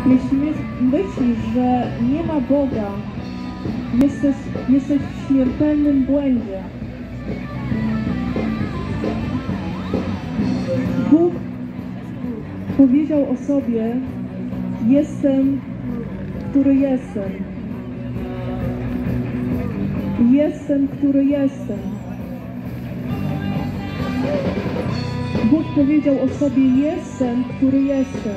Jeśli myślisz, że nie ma Boga, jesteś w śmiertelnym błędzie. Bóg powiedział o sobie: jestem, który jestem. Jestem, który jestem. Bóg powiedział o sobie: jestem, który jestem.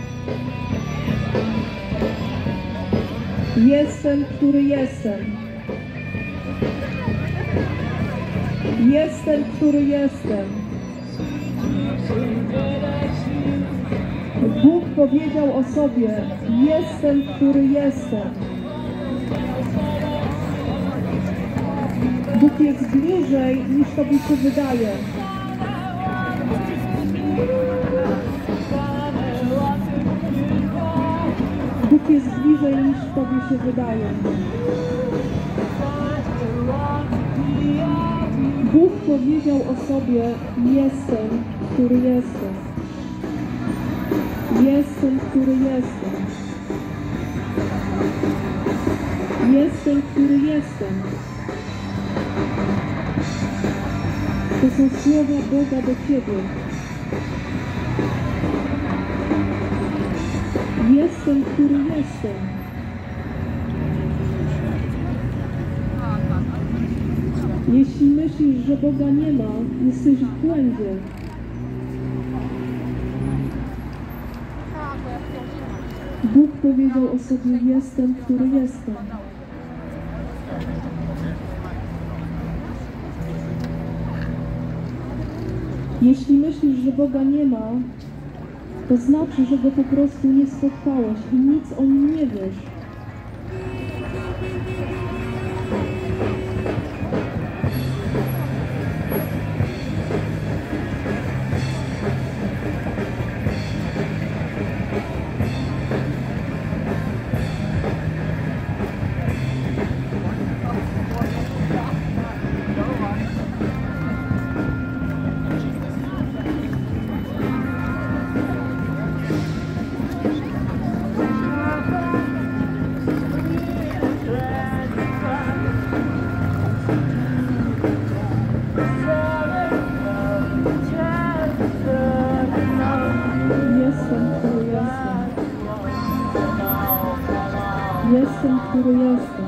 Jestem, który jestem. Jestem, który jestem. Bóg powiedział o sobie: jestem, który jestem. Bóg jest bliżej, niż tobie się wydaje. Bóg jest bliżej, niż tobie się wydaje. Bóg powiedział o sobie: jestem, który jestem. Jestem, który jestem. Jestem, który jestem. To są słowa Boga do ciebie. Jestem, który jestem. Jeśli myślisz, że Boga nie ma, jesteś w błędzie. Bóg powiedział o sobie: jestem, który jestem. Jeśli myślisz, że Boga nie ma, to znaczy, że Go po prostu nie spotkałeś i nic o Nim nie wiesz. Jestem, który jestem.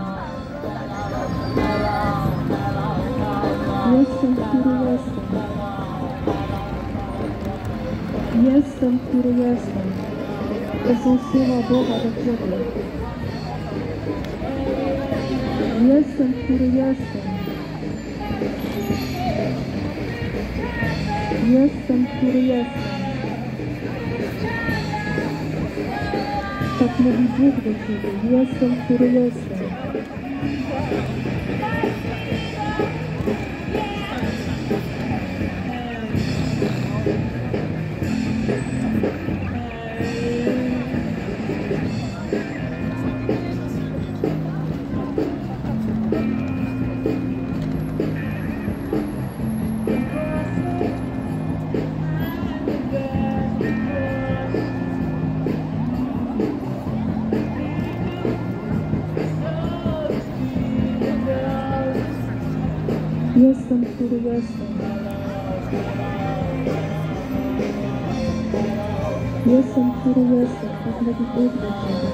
Jestem, który jestem. Jestem, który jestem. To są słowa Boga do ciebie. Jestem, który jestem. Jestem, który jestem. Tak mówi Bóg do ciebie. Jestem, który jestem. Jestem, który jestem. Jestem, który jestem. Tak mówi Bóg do ciebie.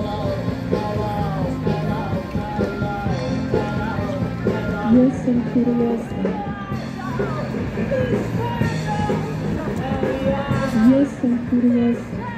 Jestem, który jestem. Jestem, który jestem.